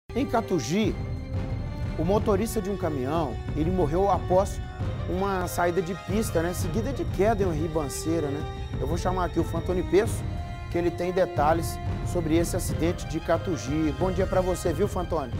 Em Catugi, o motorista de um caminhão, ele morreu após uma saída de pista, né? Seguida de queda em uma ribanceira, né? Eu vou chamar aqui o Fantoni Peço, que ele tem detalhes sobre esse acidente de Catugi. Bom dia para você, viu, Fantoni?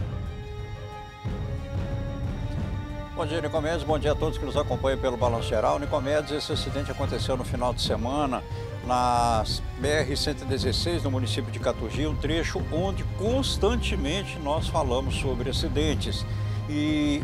Bom dia, Nicomedes. Bom dia a todos que nos acompanham pelo Balanço Geral. Nicomedes, esse acidente aconteceu no final de semana na BR-116, no município de Catugi, um trecho onde constantemente nós falamos sobre acidentes. E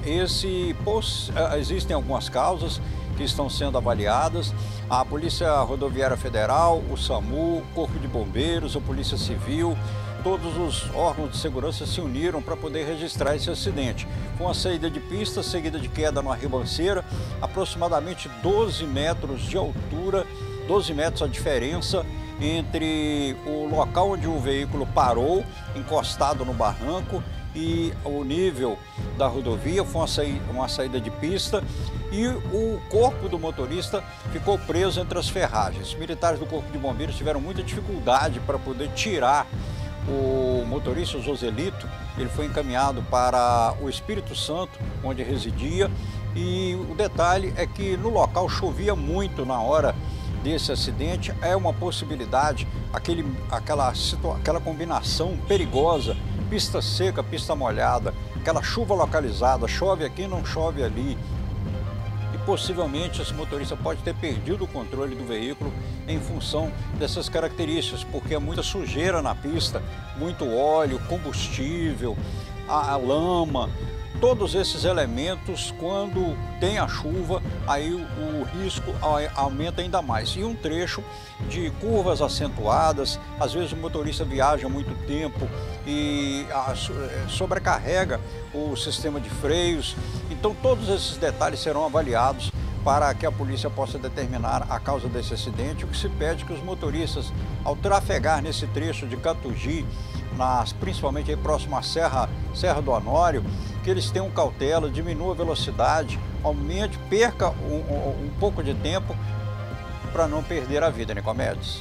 existem algumas causas que estão sendo avaliadas. A Polícia Rodoviária Federal, o SAMU, o Corpo de Bombeiros, a Polícia Civil, todos os órgãos de segurança se uniram para poder registrar esse acidente. Com a saída de pista, seguida de queda numa ribanceira, aproximadamente 12 metros de altura, 12 metros a diferença entre o local onde o veículo parou, encostado no barranco, e o nível da rodovia. Foi uma saída de pista e o corpo do motorista ficou preso entre as ferragens. Os militares do Corpo de Bombeiros tiveram muita dificuldade para poder tirar o motorista, o Joselito. Ele foi encaminhado para o Espírito Santo, onde residia, e o detalhe é que no local chovia muito na hora desse acidente. É uma possibilidade, aquela combinação perigosa, pista seca, pista molhada, aquela chuva localizada, chove aqui, não chove ali. E possivelmente esse motorista pode ter perdido o controle do veículo em função dessas características, porque é muita sujeira na pista, muito óleo, combustível, a lama. Todos esses elementos, quando tem a chuva, aí o risco aumenta ainda mais. E um trecho de curvas acentuadas, às vezes o motorista viaja muito tempo e sobrecarrega o sistema de freios. Então todos esses detalhes serão avaliados para que a polícia possa determinar a causa desse acidente. O que se pede é que os motoristas, ao trafegar nesse trecho de Catugi, principalmente aí próximo à Serra do Honório, que eles tenham cautela, diminua a velocidade, aumente, perca um pouco de tempo para não perder a vida, Nicomedes.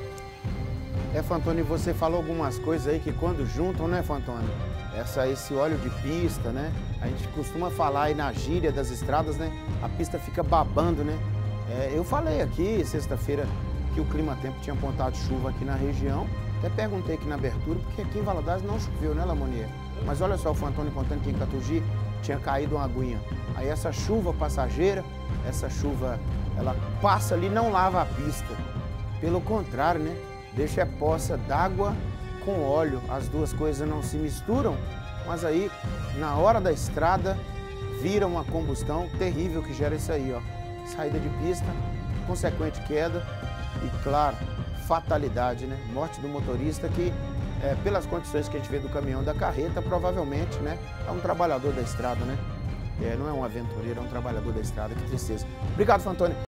Fantoni, você falou algumas coisas aí que quando juntam, né, Fantoni? Esse óleo de pista, né? A gente costuma falar aí na gíria das estradas, né? A pista fica babando, né? Eu falei aqui, sexta-feira, que o Climatempo tinha apontado chuva aqui na região. Até perguntei aqui na abertura, porque aqui em Valadares não choveu, né, Lamonier? Mas olha só, o Fantoni contando que em Catugi tinha caído uma aguinha. Aí essa chuva passageira, essa chuva, ela passa ali e não lava a pista. Pelo contrário, né? Deixa a poça d'água com óleo. As duas coisas não se misturam, mas aí, na hora da estrada, vira uma combustão terrível que gera isso aí, ó. Saída de pista, consequente queda e, claro, fatalidade, né? Morte do motorista que, pelas condições que a gente vê do caminhão, da carreta, provavelmente, né? É um trabalhador da estrada, né? Não é um aventureiro, é um trabalhador da estrada. Que tristeza. Obrigado, Fantoni.